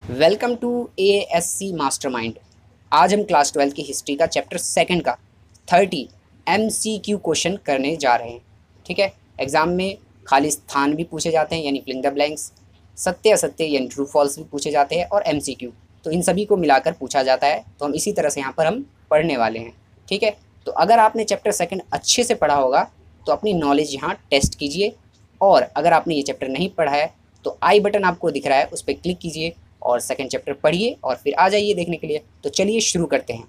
Welcome to ASC mastermind. आज हम class 12 की हिस्ट्री का चैप्टर सेकंड का 30 MCQ क्वेश्चन करने जा रहे हैं। ठीक है, एग्ज़ाम में खाली स्थान भी पूछे जाते हैं यानी फिलिंग द ब्लैंक्स, सत्य असत्य यानी ट्रू फॉल्स भी पूछे जाते हैं, और MCQ तो इन सभी को मिलाकर पूछा जाता है। तो हम इसी तरह से यहाँ पर हम पढ़ने वाले हैं। ठीक है, तो अगर आपने चैप्टर सेकंड अच्छे से पढ़ा होगा तो अपनी नॉलेज यहाँ टेस्ट कीजिए, और अगर आपने ये चैप्टर नहीं पढ़ा है तो आई बटन आपको दिख रहा है, उस पर क्लिक कीजिए और सेकंड चैप्टर पढ़िए और फिर आ जाइए देखने के लिए। तो चलिए शुरू करते हैं।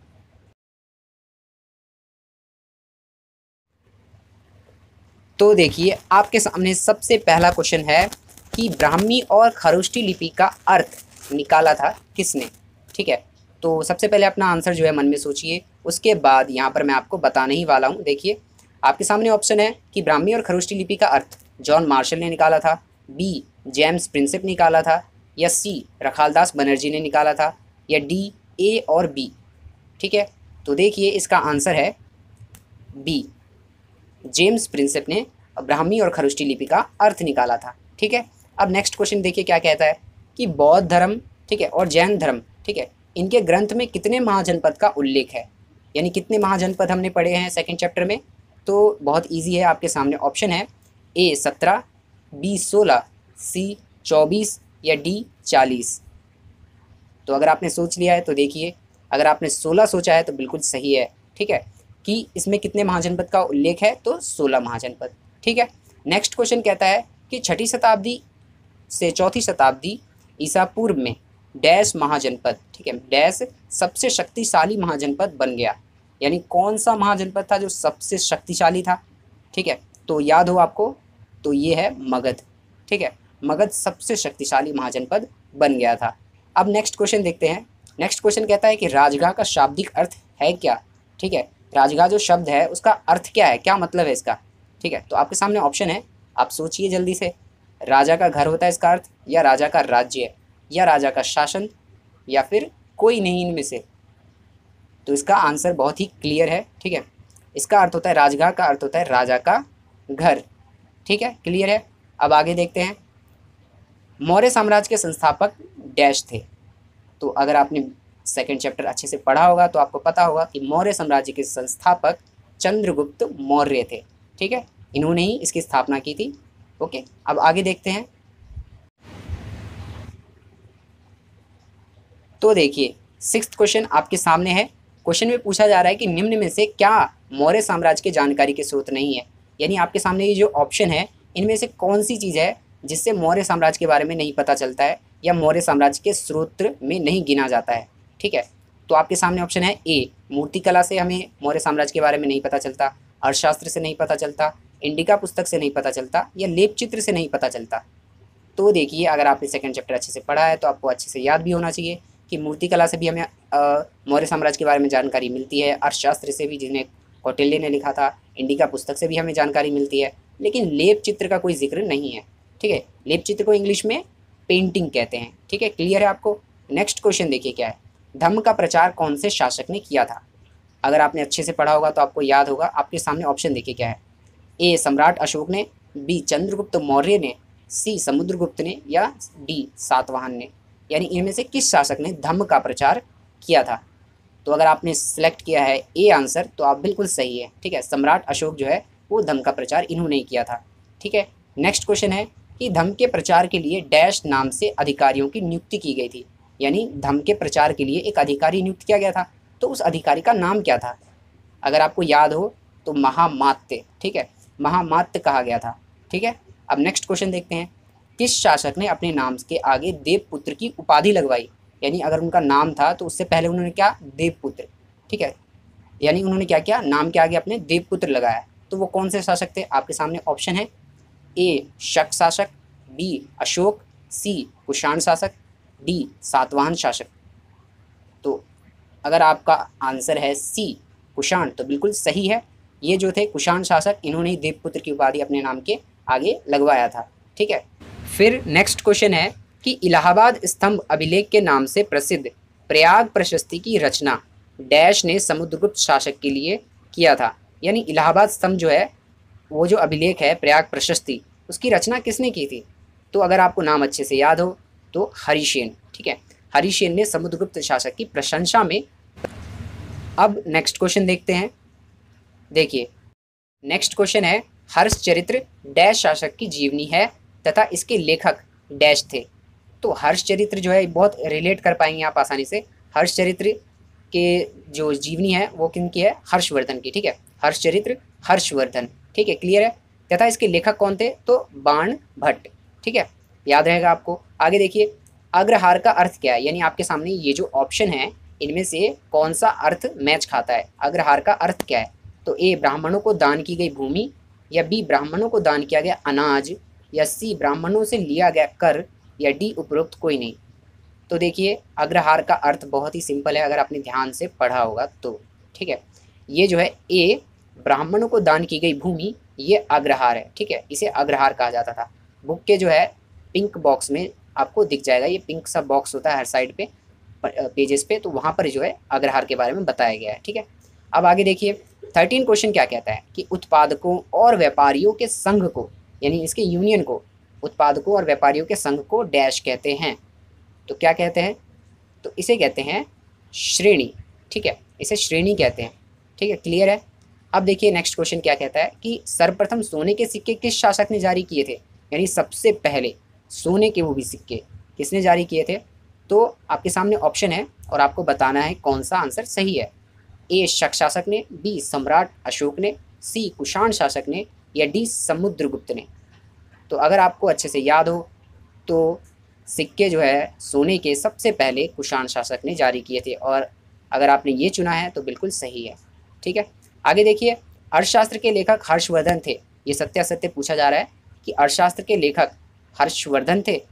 तो देखिए, आपके सामने सबसे पहला क्वेश्चन है कि ब्राह्मी और खरोष्टी लिपि का अर्थ निकाला था किसने। ठीक है, तो सबसे पहले अपना आंसर जो है मन में सोचिए, उसके बाद यहाँ पर मैं आपको बताने ही वाला हूँ। देखिए, आपके सामने ऑप्शन है कि ब्राह्मी और खरोष्टी लिपि का अर्थ जॉन मार्शल ने निकाला था, बी जेम्स प्रिंसेप निकाला था, या सी रखालदास बनर्जी ने निकाला था, या डी ए और बी। ठीक है, तो देखिए इसका आंसर है बी, जेम्स प्रिंसेप ने ब्राह्मी और खरोष्टी लिपि का अर्थ निकाला था। ठीक है, अब नेक्स्ट क्वेश्चन देखिए क्या कहता है कि बौद्ध धर्म, ठीक है, और जैन धर्म, ठीक है, इनके ग्रंथ में कितने महाजनपद का उल्लेख है, यानी कितने महाजनपद हमने पढ़े हैं सेकंड चैप्टर में। तो बहुत इजी है, आपके सामने ऑप्शन है ए 17, बी 16, सी 24 या डी 40। तो अगर आपने सोच लिया है तो देखिए, अगर आपने 16 सोचा है तो बिल्कुल सही है। ठीक है, कि इसमें कितने महाजनपद का उल्लेख है, तो 16 महाजनपद। ठीक है, नेक्स्ट क्वेश्चन कहता है कि 6ठी शताब्दी से 4थी शताब्दी ईसा पूर्व में डैश महाजनपद, ठीक है, डैश सबसे शक्तिशाली महाजनपद बन गया, यानी कौन सा महाजनपद था जो सबसे शक्तिशाली था। ठीक है, तो याद हो आपको, तो ये है मगध। ठीक है, मगध सबसे शक्तिशाली महाजनपद बन गया था। अब नेक्स्ट क्वेश्चन देखते हैं। नेक्स्ट क्वेश्चन कहता है कि राजगाह का शाब्दिक अर्थ है क्या। ठीक है, राजगाह जो शब्द है उसका अर्थ क्या है, क्या मतलब है इसका। ठीक है, तो आपके सामने ऑप्शन है, आप सोचिए जल्दी से। राजा का घर होता है इसका अर्थ, या राजा का राज्य, या राजा का शासन, या फिर कोई नहीं इनमें से। तो इसका आंसर बहुत ही क्लियर है। ठीक है, इसका अर्थ होता है, राजगाह का अर्थ होता है राजा का घर। ठीक है, क्लियर है। अब आगे देखते हैं, मौर्य साम्राज्य के संस्थापक डैश थे। तो अगर आपने सेकंड चैप्टर अच्छे से पढ़ा होगा तो आपको पता होगा कि मौर्य साम्राज्य के संस्थापक चंद्रगुप्त मौर्य थे। ठीक है, इन्होंने ही इसकी स्थापना की थी। ओके, अब आगे देखते हैं। तो देखिए, सिक्स्थ क्वेश्चन आपके सामने है। क्वेश्चन में पूछा जा रहा है कि निम्न में से क्या मौर्य साम्राज्य के जानकारी के स्रोत नहीं है, यानी आपके सामने ये जो ऑप्शन है इनमें से कौन सी चीज़ है जिससे मौर्य साम्राज्य के बारे में नहीं पता चलता है, या मौर्य साम्राज्य के स्रोत में नहीं गिना जाता है। ठीक है, तो आपके सामने ऑप्शन है ए, मूर्तिकला से हमें मौर्य साम्राज्य के बारे में नहीं पता चलता, अर्थशास्त्र से नहीं पता चलता, इंडिका पुस्तक से नहीं पता चलता, या लेप चित्र से नहीं पता चलता। तो देखिए, अगर आपने सेकंड चैप्टर अच्छे से पढ़ा है तो आपको अच्छे से याद भी होना चाहिए कि मूर्तिकला से भी हमें मौर्य साम्राज्य के बारे में जानकारी मिलती है, अर्थशास्त्र से भी जिन्हें कौटिल्य ने लिखा था, इंडिका पुस्तक से भी हमें जानकारी मिलती है, लेकिन लेप चित्र का कोई जिक्र नहीं है। ठीक है, लेप चित्र को इंग्लिश में पेंटिंग कहते हैं। ठीक है, क्लियर है आपको। नेक्स्ट क्वेश्चन देखिए क्या है, धम्म का प्रचार कौन से शासक ने किया था। अगर आपने अच्छे से पढ़ा होगा तो आपको याद होगा। आपके सामने ऑप्शन देखिए क्या है, ए सम्राट अशोक ने, बी चंद्रगुप्त मौर्य ने, सी समुद्रगुप्त ने, या डी सातवाहन ने, यानी इनमें से किस शासक ने धम्म का प्रचार किया था। तो अगर आपने सेलेक्ट किया है ए आंसर तो आप बिल्कुल सही है। ठीक है, सम्राट अशोक जो है वो धम्म का प्रचार इन्होंने ही किया था। ठीक है, नेक्स्ट क्वेश्चन है कि धम्म के प्रचार के लिए डैश नाम से अधिकारियों की नियुक्ति की गई थी, यानी धम्म के प्रचार के लिए एक अधिकारी नियुक्त किया गया था, तो उस अधिकारी का नाम क्या था। अगर आपको याद हो तो महामात्य। ठीक है, महामात्य कहा गया था। ठीक है, अब नेक्स्ट क्वेश्चन देखते हैं, किस शासक ने अपने नाम के आगे देवपुत्र की उपाधि लगवाई, यानी अगर उनका नाम था तो उससे पहले उन्होंने क्या, देवपुत्र। ठीक है, यानी उन्होंने क्या किया, नाम के आगे अपने देवपुत्र लगाया। तो वो कौन से शासक थे, आपके सामने ऑप्शन है, ए शक शासक, बी अशोक, सी कुषाण शासक, डी सातवाहन शासक। तो अगर आपका आंसर है सी कुषाण तो बिल्कुल सही है। ये जो थे कुषाण शासक, इन्होंने ही देवपुत्र की उपाधि अपने नाम के आगे लगवाया था। ठीक है, फिर नेक्स्ट क्वेश्चन है कि इलाहाबाद स्तंभ अभिलेख के नाम से प्रसिद्ध प्रयाग प्रशस्ति की रचना डैश ने समुद्रगुप्त शासक के लिए किया था, यानी इलाहाबाद स्तंभ जो है वो जो अभिलेख है प्रयाग प्रशस्ति, उसकी रचना किसने की थी। तो अगर आपको नाम अच्छे से याद हो तो हरिसेन, ठीक है। हरिसेन ने समुद्रगुप्त शासक की प्रशंसा में। अब नेक्स्ट क्वेश्चन देखते हैं। देखिए नेक्स्ट क्वेश्चन है, हर्षचरित्र डैश शासक की जीवनी है तथा इसके लेखक डैश थे। तो हर्षचरित्र जो है बहुत रिलेट कर पाएंगे आप आसानी से। हर्षचरित्र के जो जीवनी है वो किनकी है, हर्षवर्धन की, ठीक है। हर्षचरित्र हर्षवर्धन, ठीक है, क्लियर है। तथा इसके लेखक कौन थे, तो बाण भट्ट, ठीक है, याद रहेगा आपको। आगे देखिए, अग्रहार का अर्थ क्या है, यानी आपके सामने ये जो ऑप्शन है इनमें से कौन सा अर्थ मैच खाता है। अग्रहार का अर्थ क्या है, तो ए ब्राह्मणों को दान की गई भूमि, या बी ब्राह्मणों को दान किया गया अनाज, या सी ब्राह्मणों से लिया गया कर, या डी उपरोक्त कोई नहीं। तो देखिए अग्रहार का अर्थ बहुत ही सिंपल है, अगर आपने ध्यान से पढ़ा होगा तो, ठीक है। ये जो है ए ब्राह्मणों को दान की गई भूमि, ये अग्रहार है, ठीक है, इसे अग्रहार कहा जाता था। बुक के जो है पिंक बॉक्स में आपको दिख जाएगा, ये पिंक सा बॉक्स होता है हर साइड पे पेजेस पे, तो वहाँ पर जो है अग्रहार के बारे में बताया गया है, ठीक है। अब आगे देखिए 13 क्वेश्चन क्या कहता है कि उत्पादकों और व्यापारियों के संघ को, यानी इसके यूनियन को, उत्पादकों और व्यापारियों के संघ को डैश कहते हैं। तो क्या कहते हैं, तो इसे कहते हैं श्रेणी, ठीक है, इसे श्रेणी कहते हैं, ठीक है, क्लियर है। अब देखिए नेक्स्ट क्वेश्चन क्या कहता है कि सर्वप्रथम सोने के सिक्के किस शासक ने जारी किए थे, यानी सबसे पहले सोने के वो भी सिक्के किसने जारी किए थे। तो आपके सामने ऑप्शन है और आपको बताना है कौन सा आंसर सही है। ए शक शासक ने, बी सम्राट अशोक ने, सी कुषाण शासक ने, या डी समुद्रगुप्त ने। तो अगर आपको अच्छे से याद हो तो सिक्के जो है सोने के सबसे पहले कुषाण शासक ने जारी किए थे, और अगर आपने ये चुना है तो बिल्कुल सही है, ठीक है। आगे देखिए, अर्थशास्त्र के लेखक हर्षवर्धन थे, ये सत्यासत्य पूछा जा रहा है कि अर्थशास्त्र के लेखक हर्षवर्धन थे,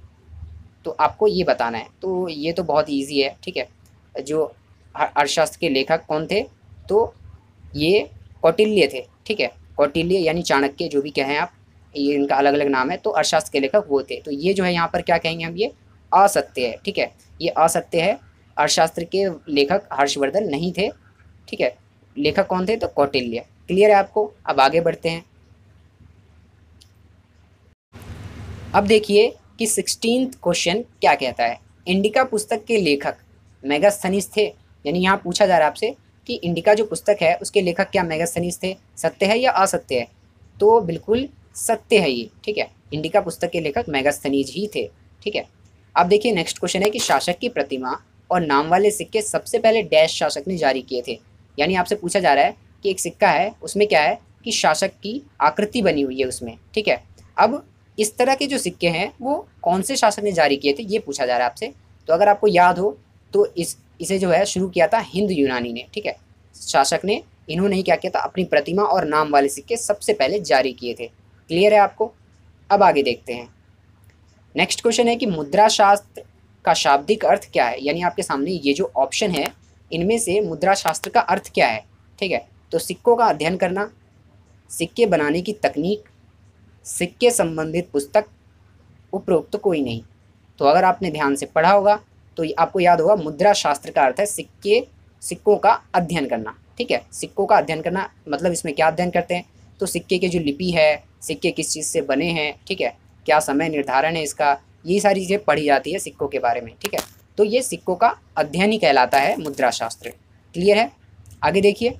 तो आपको ये बताना है। तो ये तो बहुत ईजी है, ठीक है। जो अर्थशास्त्र के लेखक कौन थे, तो ये कौटिल्य थे, ठीक है, कौटिल्य यानी चाणक्य, जो भी कहें आप, ये इनका अलग अलग नाम है। तो अर्थशास्त्र के लेखक वो थे। तो ये जो है यहाँ पर क्या कहेंगे हम, ये असत्य है, ठीक है, ये असत्य है। अर्थशास्त्र के लेखक हर्षवर्धन नहीं थे, ठीक है, लेखक कौन थे, तो कौटिल्य। क्लियर है आपको। अब आगे बढ़ते हैं। अब देखिए कि 16th क्वेश्चन क्या कहता है, इंडिका पुस्तक के लेखक मेगास्थनीज थे, यानी यहाँ पूछा जा रहा है आपसे कि इंडिका जो पुस्तक है उसके लेखक क्या मेगास्थनीज थे, सत्य है या असत्य है। तो बिल्कुल सत्य है ये, ठीक है, इंडिका पुस्तक के लेखक मेगास्थनीज ही थे, ठीक है। अब देखिए नेक्स्ट क्वेश्चन है कि शासक की प्रतिमा और नाम वाले सिक्के सबसे पहले डैश शासक ने जारी किए थे, यानी आपसे पूछा जा रहा है कि एक सिक्का है उसमें क्या है कि शासक की आकृति बनी हुई है उसमें, ठीक है। अब इस तरह के जो सिक्के हैं वो कौन से शासक ने जारी किए थे, ये पूछा जा रहा है आपसे। तो अगर आपको याद हो तो इसे जो है शुरू किया था हिंद यूनानी ने, ठीक है, शासक ने, इन्होंने ही क्या किया था, अपनी प्रतिमा और नाम वाले सिक्के सबसे पहले जारी किए थे। क्लियर है आपको। अब आगे देखते हैं। नेक्स्ट क्वेश्चन है कि मुद्रा शास्त्र का शाब्दिक अर्थ क्या है, यानी आपके सामने ये जो ऑप्शन है इनमें से मुद्रा शास्त्र का अर्थ क्या है, ठीक है। तो सिक्कों का अध्ययन करना, सिक्के बनाने की तकनीक, सिक्के संबंधित पुस्तक, उपरोक्त कोई नहीं। तो अगर आपने ध्यान से पढ़ा होगा तो आपको याद होगा मुद्रा शास्त्र का अर्थ है सिक्कों का अध्ययन करना, ठीक है। सिक्कों का अध्ययन करना मतलब इसमें क्या अध्ययन करते हैं, तो सिक्के के जो लिपि है, सिक्के किस चीज़ से बने हैं, ठीक है, क्या समय निर्धारण है इसका, ये सारी चीज़ें पढ़ी जाती है सिक्कों के बारे में, ठीक है। तो ये सिक्कों का अध्ययन ही कहलाता है मुद्रा शास्त्र। क्लियर है। आगे देखिए,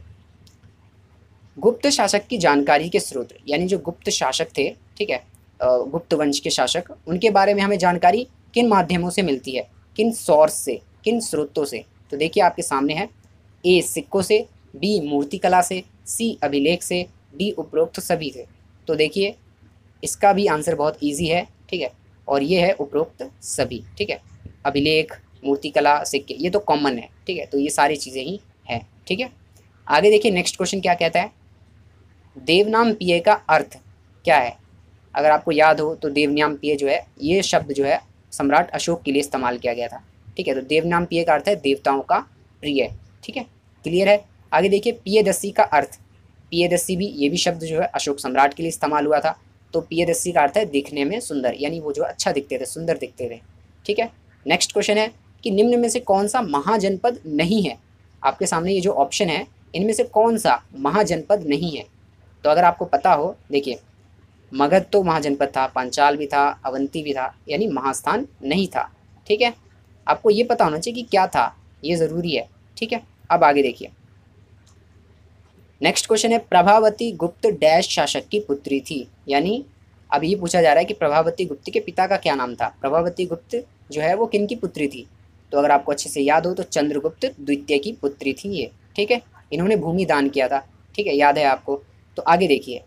गुप्त शासक की जानकारी के स्रोत, यानी जो गुप्त शासक थे, ठीक है, गुप्त वंश के शासक, उनके बारे में हमें जानकारी किन माध्यमों से मिलती है, किन सोर्स से, किन स्रोतों से। तो देखिए आपके सामने है, ए सिक्कों से, बी मूर्तिकला से, सी अभिलेख से, डी उपरोक्त सभी से। तो देखिए इसका भी आंसर बहुत इजी है, ठीक है, और ये है उपरोक्त सभी, ठीक है। अभिलेख, मूर्तिकला, सिक्के, ये तो कॉमन है, ठीक है, तो ये सारी चीज़ें ही हैं, ठीक है। आगे देखिए नेक्स्ट क्वेश्चन क्या कहता है, देवनाम पिय का अर्थ क्या है। अगर आपको याद हो तो देवनाम पिय जो है, ये शब्द जो है सम्राट अशोक के लिए इस्तेमाल किया गया था, ठीक है। तो देवनाम पिय का अर्थ है देवताओं का प्रिय, ठीक है, क्लियर है। आगे देखिए, पियदस्सी का अर्थ, पियदस्सी भी, ये भी शब्द जो है अशोक सम्राट के लिए इस्तेमाल हुआ था। तो पियदस्सी का अर्थ है दिखने में सुंदर, यानी वो जो अच्छा दिखते थे, सुंदर दिखते थे, ठीक है। नेक्स्ट क्वेश्चन है कि निम्न में से कौन सा महाजनपद नहीं है। आपके सामने ये जो ऑप्शन है इनमें से कौन सा महाजनपद नहीं है। तो अगर आपको पता हो, देखिए मगध तो महाजनपद था, पांचाल भी था, अवंती भी था, यानी महास्थान नहीं था। ठीक है, आपको ये पता होना चाहिए कि क्या था, ये ज़रूरी है। ठीक है, अब आगे देखिए। नेक्स्ट क्वेश्चन है, प्रभावती गुप्त डैश शासक की पुत्री थी। यानी अब ये पूछा जा रहा है कि प्रभावती गुप्त के पिता का क्या नाम था। प्रभावती गुप्त जो है वो किन की पुत्री थी, तो अगर आपको अच्छे से याद हो तो चंद्रगुप्त द्वितीय की पुत्री थी ये। ठीक है, इन्होंने भूमि दान किया था। ठीक है, याद है आपको। तो आगे देखिए,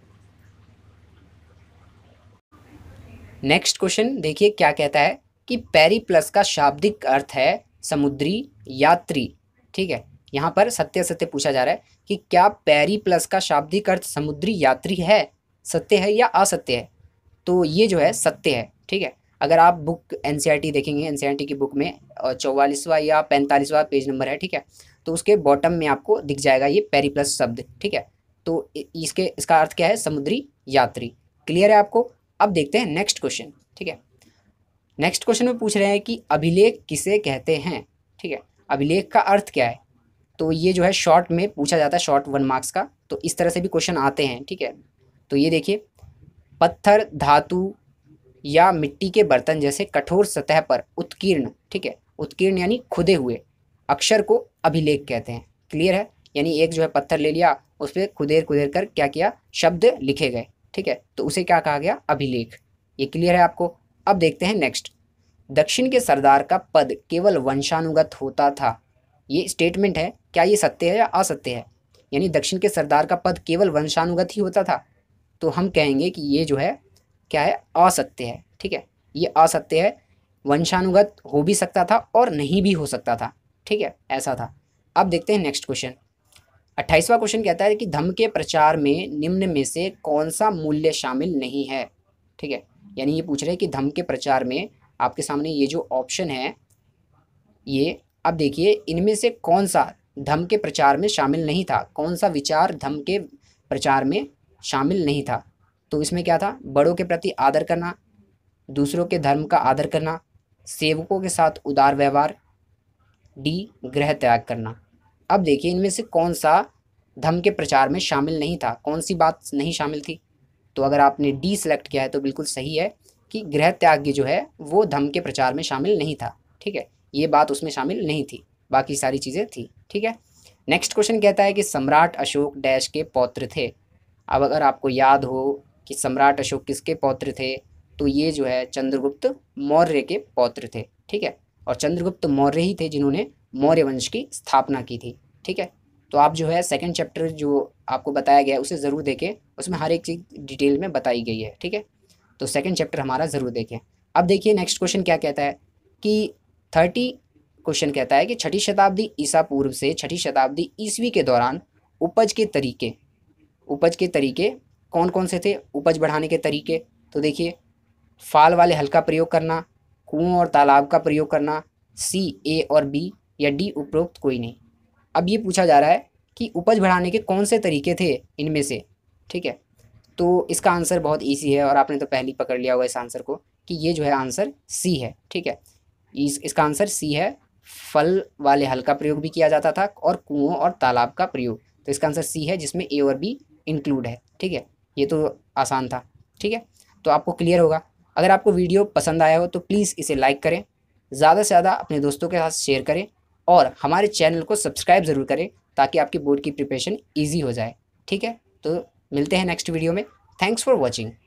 नेक्स्ट क्वेश्चन देखिए क्या कहता है कि पेरिप्लस का शाब्दिक अर्थ है समुद्री यात्री। ठीक है, यहाँ पर सत्य सत्य पूछा जा रहा है कि क्या पेरिप्लस का शाब्दिक अर्थ समुद्री यात्री है, सत्य है या असत्य है। तो ये जो है सत्य है। ठीक है, अगर आप बुक एनसीईआरटी देखेंगे, एनसीईआरटी की बुक में 44वां या 45वां पेज नंबर है। ठीक है, तो उसके बॉटम में आपको दिख जाएगा ये पेरिप्लस शब्द। ठीक है, तो इसका अर्थ क्या है, समुद्री यात्री। क्लियर है आपको। अब देखते हैं नेक्स्ट क्वेश्चन। ठीक है, नेक्स्ट क्वेश्चन में पूछ रहे हैं कि अभिलेख किसे कहते हैं। ठीक है, अभिलेख का अर्थ क्या है, तो ये जो है शॉर्ट में पूछा जाता है, शॉर्ट 1 मार्क्स का। तो इस तरह से भी क्वेश्चन आते हैं। ठीक है, तो ये देखिए, पत्थर, धातु या मिट्टी के बर्तन जैसे कठोर सतह पर उत्कीर्ण, ठीक है, उत्कीर्ण यानी खुदे हुए अक्षर को अभिलेख कहते हैं। क्लियर है, यानी एक जो है पत्थर ले लिया, उस पर खुदेर खुदेर कर क्या किया, शब्द लिखे गए। ठीक है, तो उसे क्या कहा गया, अभिलेख। ये क्लियर है आपको। अब देखते हैं नेक्स्ट। दक्षिण के सरदार का पद केवल वंशानुगत होता था। ये स्टेटमेंट है, क्या ये सत्य है या असत्य है। यानी दक्षिण के सरदार का पद केवल वंशानुगत ही होता था, तो हम कहेंगे कि ये जो है क्या है, असत्य है। ठीक है, ये असत्य है, वंशानुगत हो भी सकता था और नहीं भी हो सकता था। ठीक है, ऐसा था। अब देखते हैं नेक्स्ट क्वेश्चन। 28वां क्वेश्चन कहता है कि धम्म के प्रचार में निम्न में से कौन सा मूल्य शामिल नहीं है। ठीक है, यानी ये पूछ रहे हैं कि धम्म के प्रचार में आपके सामने ये जो ऑप्शन है ये, अब देखिए इनमें से कौन सा धम्म के प्रचार में शामिल नहीं था, कौन सा विचार धम्म के प्रचार में शामिल नहीं था। तो इसमें क्या था, बड़ों के प्रति आदर करना, दूसरों के धर्म का आदर करना, सेवकों के साथ उदार व्यवहार, डी गृह त्याग करना। अब देखिए इनमें से कौन सा धम्म के प्रचार में शामिल नहीं था, कौन सी बात नहीं शामिल थी। तो अगर आपने डी सेलेक्ट किया है तो बिल्कुल सही है कि गृह त्याग जो है वो धम्म के प्रचार में शामिल नहीं था। ठीक है, ये बात उसमें शामिल नहीं थी, बाकी सारी चीज़ें थी। ठीक है, नेक्स्ट क्वेश्चन कहता है कि सम्राट अशोक डैश के पौत्र थे। अब अगर आपको याद हो कि सम्राट अशोक किसके पौत्र थे, तो ये जो है चंद्रगुप्त मौर्य के पौत्र थे। ठीक है, और चंद्रगुप्त मौर्य ही थे जिन्होंने मौर्य वंश की स्थापना की थी। ठीक है, तो आप जो है सेकंड चैप्टर जो आपको बताया गया है उसे ज़रूर देखें, उसमें हर एक चीज़ डिटेल में बताई गई है। ठीक है, तो सेकंड चैप्टर हमारा ज़रूर देखें। अब देखिए नेक्स्ट क्वेश्चन क्या कहता है कि 30 क्वेश्चन कहता है कि 6ठी शताब्दी ईसा पूर्व से 6ठी शताब्दी ईसवी के दौरान उपज के तरीके कौन कौन से थे, उपज बढ़ाने के तरीके। तो देखिए, फाल वाले हल का प्रयोग करना, कुओं और तालाब का प्रयोग करना, सी ए और बी, या डी उपरोक्त कोई नहीं। अब ये पूछा जा रहा है कि उपज बढ़ाने के कौन से तरीके थे इनमें से। ठीक है, तो इसका आंसर बहुत इजी है और आपने तो पहले ही पकड़ लिया होगा इस आंसर को कि ये जो है आंसर सी है। ठीक है, इसका आंसर सी है। फल वाले हल का प्रयोग भी किया जाता था और कुओं और तालाब का प्रयोग, तो इसका आंसर सी है जिसमें ए और बी इंक्लूड है। ठीक है, ये तो आसान था। ठीक है, तो आपको क्लियर होगा। अगर आपको वीडियो पसंद आया हो तो प्लीज़ इसे लाइक करें, ज़्यादा से ज़्यादा अपने दोस्तों के साथ शेयर करें और हमारे चैनल को सब्सक्राइब ज़रूर करें ताकि आपकी बोर्ड की प्रिपरेशन ईजी हो जाए। ठीक है, तो मिलते हैं नेक्स्ट वीडियो में। Thanks for watching.